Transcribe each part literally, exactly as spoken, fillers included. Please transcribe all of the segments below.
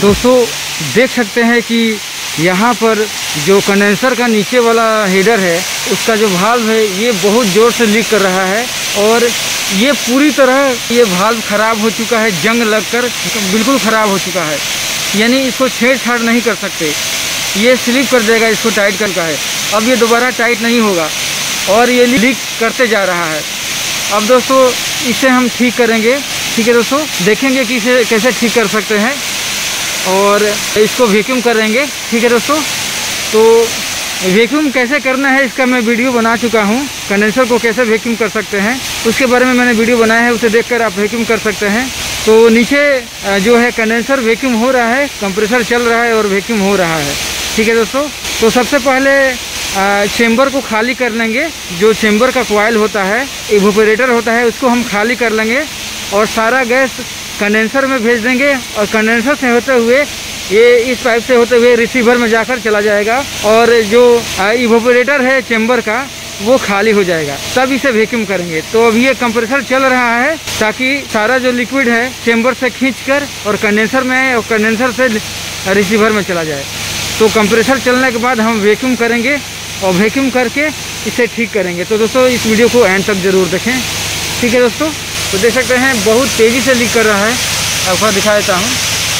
दोस्तों देख सकते हैं कि यहाँ पर जो कंडेंसर का नीचे वाला हेडर है उसका जो वाल्व है ये बहुत ज़ोर से लीक कर रहा है और ये पूरी तरह ये वाल्व ख़राब हो चुका है, जंग लगकर बिल्कुल ख़राब हो चुका है। यानी इसको छेड़छाड़ नहीं कर सकते, ये स्लिप कर देगा, इसको टाइट करना है। अब ये दोबारा टाइट नहीं होगा और ये लीक करते जा रहा है। अब दोस्तों इसे हम ठीक करेंगे, ठीक है दोस्तों, देखेंगे कि इसे कैसे ठीक कर सकते हैं और इसको वैक्यूम करेंगे, ठीक है दोस्तों। तो वैक्यूम कैसे करना है इसका मैं वीडियो बना चुका हूँ। कंडेंसर को कैसे वैक्यूम कर सकते हैं उसके बारे में मैंने वीडियो बनाया है, उसे देखकर आप वैक्यूम कर सकते हैं। तो नीचे जो है कंडेंसर वैक्यूम हो रहा है, कंप्रेसर चल रहा है और वैक्यूम हो रहा है, ठीक है दोस्तों। तो सबसे पहले चेंबर को खाली कर लेंगे। जो चेंबर का कॉइल होता है, इवेपोरेटर होता है, उसको हम खाली कर लेंगे और सारा गैस कंडेंसर में भेज देंगे और कंडेंसर से होते हुए ये इस पाइप से होते हुए रिसीवर में जाकर चला जाएगा और जो इवेपोरेटर है चेंबर का वो खाली हो जाएगा, तब इसे वैक्यूम करेंगे। तो अब ये कंप्रेसर चल रहा है ताकि सारा जो लिक्विड है चेंबर से खींचकर और कंडेंसर में आए और कंडेंसर से रिसीवर में चला जाए। तो कंप्रेसर चलने के बाद हम वैक्यूम करेंगे और वैक्यूम करके इसे ठीक करेंगे। तो दोस्तों इस वीडियो को एंड तक ज़रूर देखें, ठीक है दोस्तों। तो देख सकते हैं बहुत तेज़ी से लीक कर रहा है, आपको दिखा देता हूँ।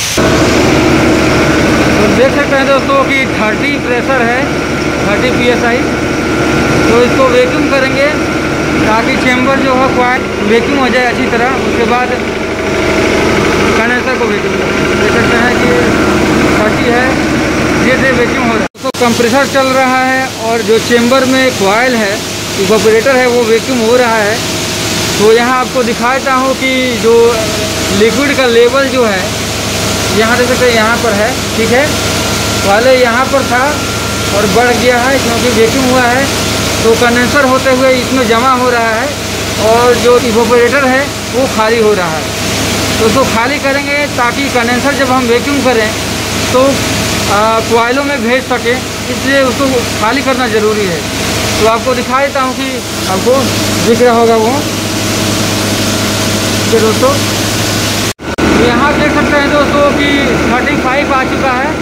तो देख सकते हैं दोस्तों कि थर्टी प्रेशर है, थर्टी पी एस आई। तो इसको वैक्यूम करेंगे ताकि चेंबर जो है कॉइल वैक्यूम हो जाए अच्छी तरह। उसके बाद कंडेंसर को वैक्यूम करेंगे। देख सकते हैं कि थर्टी है, धीरे वैक्यूम हो रहा है। तो कंप्रेसर चल रहा है और जो चेंबर में कॉइल है, इवेपोरेटर है, वो वैक्यूम हो रहा है। तो यहाँ आपको दिखाता हूँ कि जो लिक्विड का लेवल जो है यहाँ देख सकते हैं, यहाँ पर है, ठीक है। पहले यहाँ पर था और बढ़ गया है क्योंकि वैक्यूम हुआ है। तो कंडेंसर होते हुए इसमें जमा हो रहा है और जो इवेपोरेटर है वो खाली हो रहा है। तो उसको खाली करेंगे ताकि कंडेंसर जब हम वैक्यूम करें तो कॉइलों में भेज सके, इसलिए उसको खाली करना ज़रूरी है। तो आपको दिखा देता हूँ कि आपको दिख रहा होगा वो, ठीक है दोस्तों। तो यहाँ देख सकते हैं दोस्तों कि थर्टी फाइव आ चुका है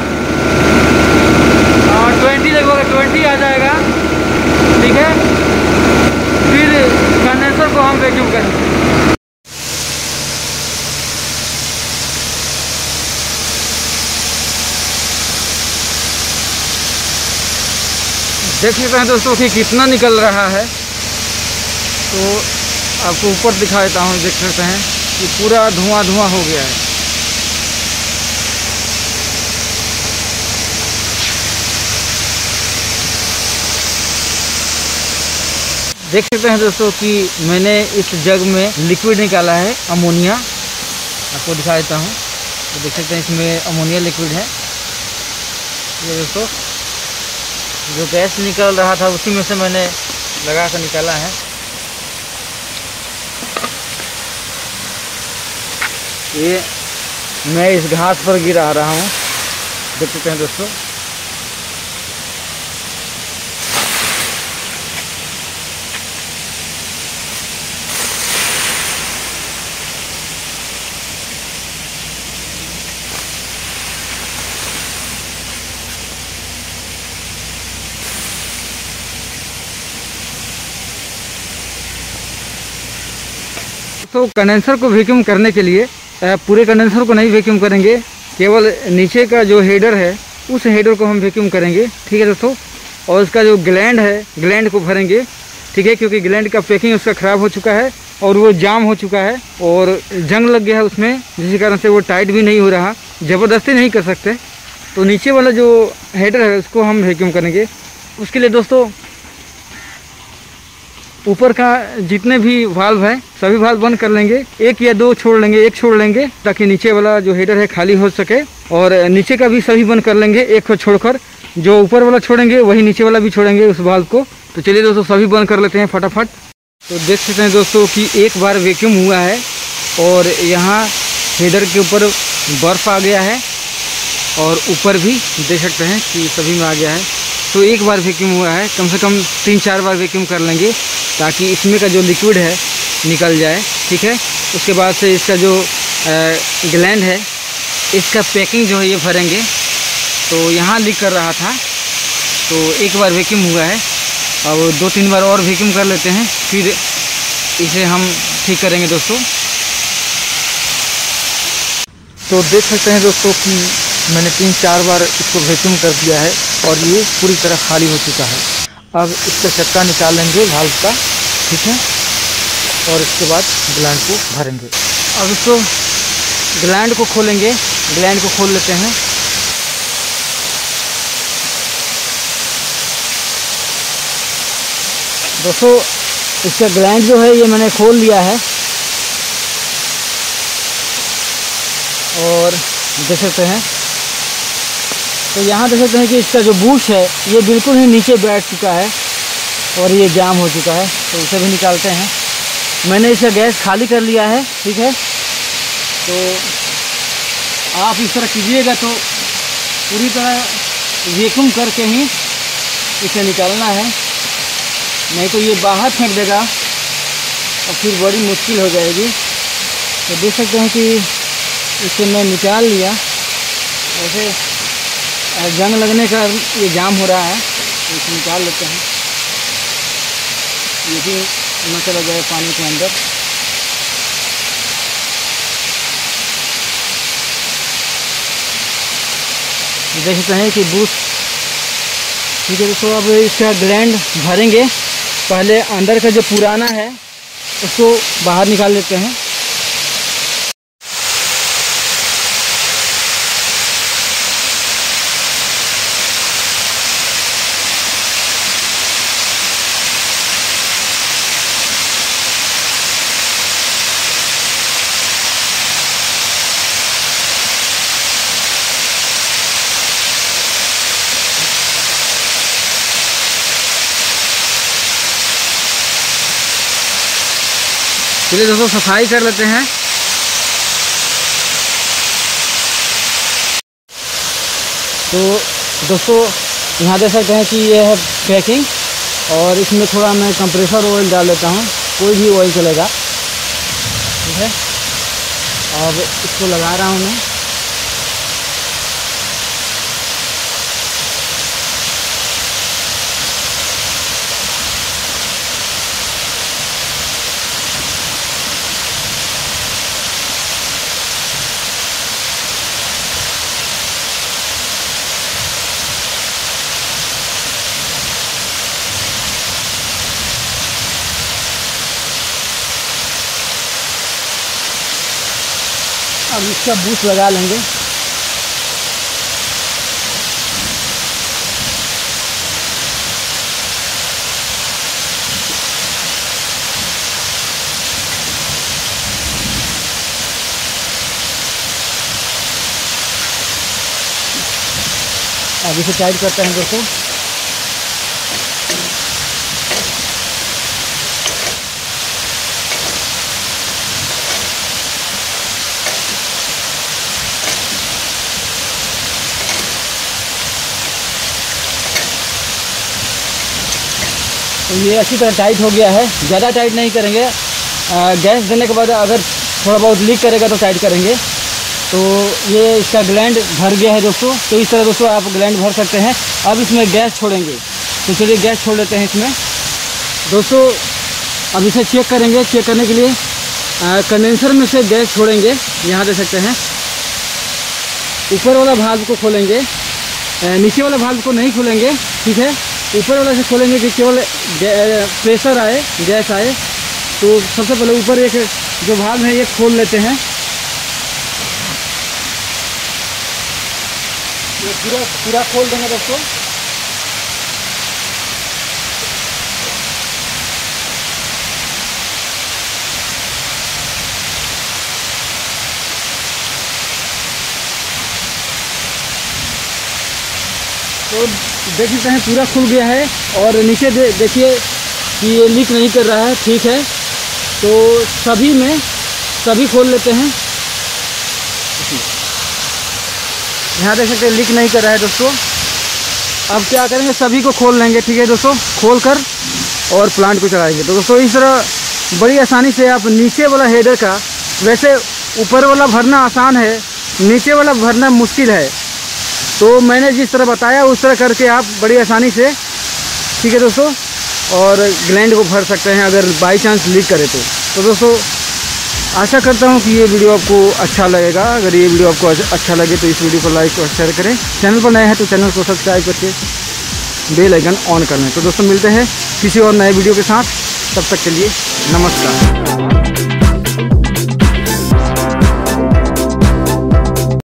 और ट्वेंटी लगभग ट्वेंटी आ जाएगा, ठीक है। फिर कंडेंसर को हम वैक्यूम करेंगे। देख सकते हैं दोस्तों कि कितना निकल रहा है। तो आपको ऊपर दिखा देता हूँ, देख सकते हैं कि पूरा धुआं धुआं हो गया है। देख सकते हैं दोस्तों कि मैंने इस जग में लिक्विड निकाला है, अमोनिया। आपको दिखा देता हूँ। तो देख सकते हैं इसमें अमोनिया लिक्विड है। ये दोस्तों जो गैस निकल रहा था उसी में से मैंने लगा कर निकाला है। ये मैं इस घास पर गिरा रहा हूँ, देख सकते हैं दोस्तों। तो कंडेंसर को वैक्यूम करने के लिए पूरे कंडेंसर को नहीं वैक्यूम करेंगे, केवल नीचे का जो हेडर है उस हेडर को हम वैक्यूम करेंगे, ठीक है दोस्तों। और उसका जो ग्लैंड है, ग्लैंड को भरेंगे, ठीक है, क्योंकि ग्लैंड का पैकिंग उसका ख़राब हो चुका है और वो जाम हो चुका है और जंग लग गया है उसमें, जिस कारण से वो टाइट भी नहीं हो रहा, ज़बरदस्ती नहीं कर सकते। तो नीचे वाला जो हेडर है उसको हम वैक्यूम करेंगे। उसके लिए दोस्तों ऊपर का जितने भी वाल्व है सभी वाल्व बंद कर लेंगे, एक या दो छोड़ लेंगे, एक छोड़ लेंगे ताकि नीचे वाला जो हेडर है खाली हो सके। और नीचे का भी सभी बंद कर लेंगे, एक को छोड़कर। जो ऊपर वाला छोड़ेंगे वही नीचे वाला भी छोड़ेंगे उस वाल्व को। तो चलिए दोस्तों सभी बंद कर लेते हैं फटाफट। तो देख सकते हैं दोस्तों कि एक बार वैक्यूम हुआ है और यहाँ हेडर के ऊपर बर्फ़ आ गया है और ऊपर भी देख सकते हैं कि सभी में आ गया है। तो एक बार वैक्यूम हुआ है, कम से कम तीन चार बार वैक्यूम कर लेंगे ताकि इसमें का जो लिक्विड है निकल जाए, ठीक है। उसके बाद से इसका जो ग्लैंड है इसका पैकिंग जो है ये भरेंगे। तो यहाँ लीक कर रहा था, तो एक बार वैक्यूम हुआ है, अब दो तीन बार और वैक्यूम कर लेते हैं, फिर इसे हम ठीक करेंगे दोस्तों। तो देख सकते हैं दोस्तों कि मैंने तीन चार बार इसको वैक्यूम कर दिया है और ये पूरी तरह खाली हो चुका है। अब इसका चक्का निकाल लेंगे वाल्व का, ठीक है, और इसके बाद ग्लैंड को भरेंगे। अब इसको ग्लैंड को खोलेंगे, ग्लैंड को खोल लेते हैं। दोस्तों इसका ग्लैंड जो है ये मैंने खोल लिया है और देख सकते हैं। तो यहाँ देख सकते हैं कि इसका जो बूश है ये बिल्कुल ही नीचे बैठ चुका है और ये जाम हो चुका है, तो उसे भी निकालते हैं। मैंने इसका गैस खाली कर लिया है, ठीक है। तो आप इस तरह कीजिएगा तो पूरी तरह वैक्यूम करके ही इसे निकालना है, नहीं तो ये बाहर फेंक देगा और फिर बड़ी मुश्किल हो जाएगी। तो देख सकते हैं कि इसे मैं निकाल लिया। वैसे जंग लगने का ये जाम हो रहा है, तो इसे निकाल लेते हैं, ये भी न चला जाए पानी के अंदर। देख सकते हैं कि बूस्ट, ठीक है दोस्तों। अब इसका ग्लैंड भरेंगे, पहले अंदर का जो पुराना है उसको बाहर निकाल लेते हैं। चलिए दोस्तों सफाई कर लेते हैं। तो दोस्तों यहाँ देख सकते हैं कि ये है पैकिंग और इसमें थोड़ा मैं कंप्रेसर ऑयल डाल लेता हूँ, कोई भी ऑयल चलेगा, ठीक है। अब इसको लगा रहा हूँ मैं। अब इसका बूस्ट लगा लेंगे। अब इसे टाइट करते हैं दोस्तों। तो ये अच्छी तरह टाइट हो गया है, ज़्यादा टाइट नहीं करेंगे। आ, गैस देने के बाद अगर थोड़ा बहुत लीक करेगा तो टाइट करेंगे। तो ये इसका ग्लैंड भर गया है दोस्तों। तो इस तरह दोस्तों आप ग्लैंड भर सकते हैं। अब इसमें गैस छोड़ेंगे, तो चलिए गैस छोड़ लेते हैं इसमें दोस्तों। अब इसे चेक करेंगे। चेक करने के लिए कंडेंसर में से गैस छोड़ेंगे। यहाँ देख सकते हैं ऊपर वाला भाल्व को खोलेंगे, नीचे वाला भाल्व को नहीं खोलेंगे, ठीक है। ऊपर वाला से खोलेंगे कि केवल प्रेशर आए, गैस आए। तो सबसे पहले ऊपर एक जो भाल्व है ये खोल लेते हैं। ये पूरा पूरा खोल देंगे दोस्तों। तो देख सकते हैं पूरा खुल गया है और नीचे दे, देखिए कि ये लीक नहीं कर रहा है, ठीक है। तो सभी में सभी खोल लेते हैं। यहाँ देख सकते हैं लीक नहीं कर रहा है दोस्तों। अब क्या करेंगे, सभी को खोल लेंगे, ठीक है दोस्तों। खोल कर और प्लांट को चलाएंगे। तो दोस्तों इस तरह बड़ी आसानी से आप नीचे वाला हेडर का, वैसे ऊपर वाला भरना आसान है, नीचे वाला भरना मुश्किल है। तो मैंने जिस तरह बताया उस तरह करके आप बड़ी आसानी से, ठीक है दोस्तों, और ग्लैंड को भर सकते हैं अगर बाई चांस लीक करे तो। तो दोस्तों आशा करता हूँ कि ये वीडियो आपको अच्छा लगेगा। अगर ये वीडियो आपको अच्छा लगे तो इस वीडियो को लाइक और शेयर करें। चैनल पर नए हैं तो चैनल को सब्सक्राइब करके बेल आइकन ऑन कर लें। तो दोस्तों मिलते हैं किसी और नए वीडियो के साथ, तब तक के लिए नमस्कार।